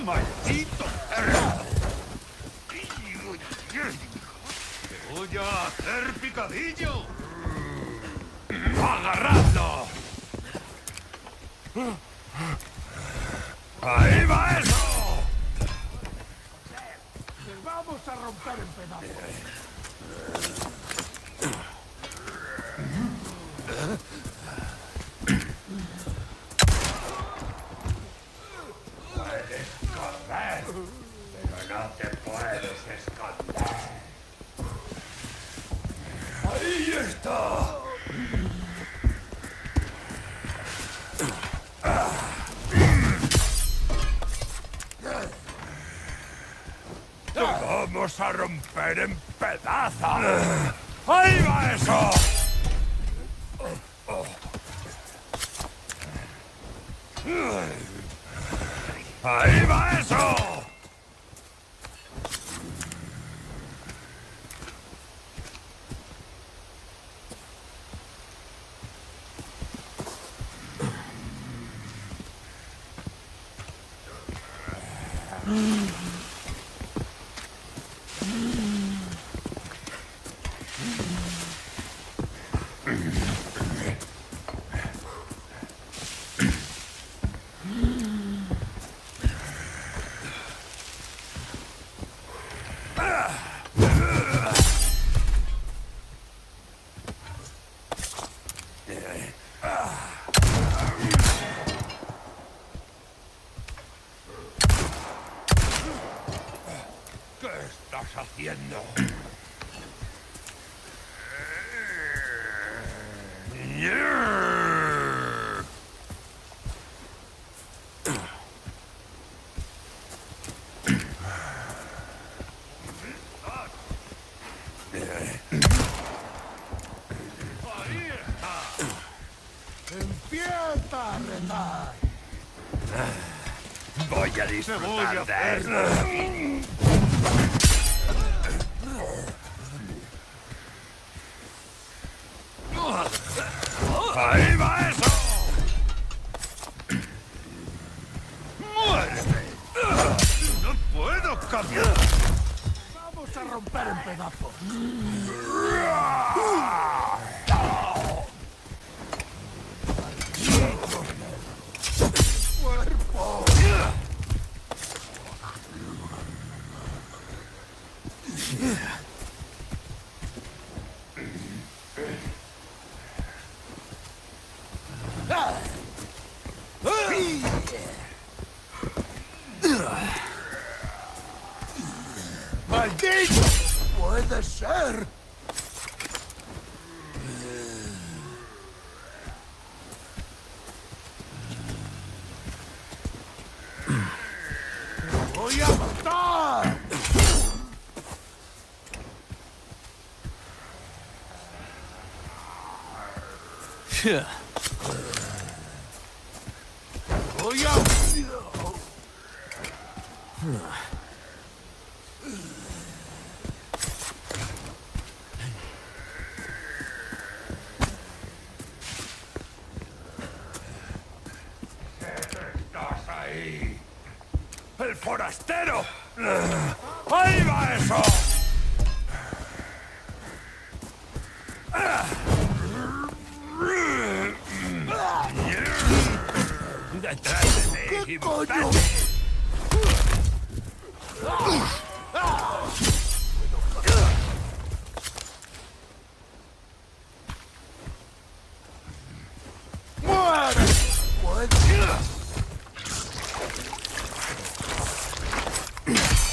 ¡Maldito perro! ¡Te voy a hacer picadillo! ¡Agarradlo! ¡Ahí va eso! ¡Les vamos a romper en pedazos! Puedes correr, pero no te puedes esconder. ¡Ahí está! ¡Te vamos a romper en pedazos! ¡Ahí va eso! ¡Ahí va eso! ¿Qué estás haciendo? ¡Empieza a retar! Voy a disfrutar de esto. ¡Ahí va eso! ¡Muérete! ¡No puedo cambiar! ¡Vamos a romper en pedazos! ¡Cuerpo! ¡Maldito! ¡Puede ser! ¡Te voy a matar! ¡Voy a... ¡Estás ahí! ¡El forastero! ¡Ahí va eso! ¡Detrás de mí! ¿Qué coño? ¡Muere! ¡Puede!